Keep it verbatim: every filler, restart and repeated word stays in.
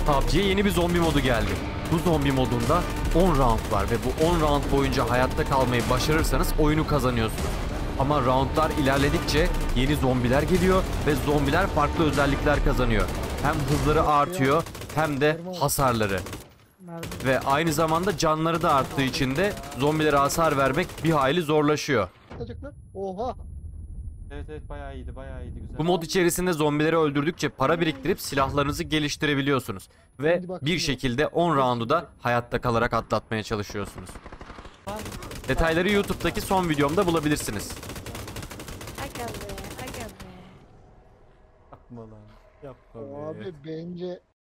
P U B G'ye yeni bir zombi modu geldi. Bu zombi modunda on round var ve bu on round boyunca hayatta kalmayı başarırsanız oyunu kazanıyorsunuz. Ama roundlar ilerledikçe yeni zombiler geliyor ve zombiler farklı özellikler kazanıyor. Hem hızları artıyor hem de hasarları. Ve aynı zamanda canları da arttığı için de zombilere hasar vermek bir hayli zorlaşıyor. Oha. Evet evet bayağı iyiydi bayağı iyiydi güzel. Bu mod içerisinde zombileri öldürdükçe para biriktirip silahlarınızı geliştirebiliyorsunuz. Ve bir şekilde on roundu da hayatta kalarak atlatmaya çalışıyorsunuz. Detayları YouTube'daki son videomda bulabilirsiniz. Aga be, aga be. Yapma lan. Yapma be. Abi bence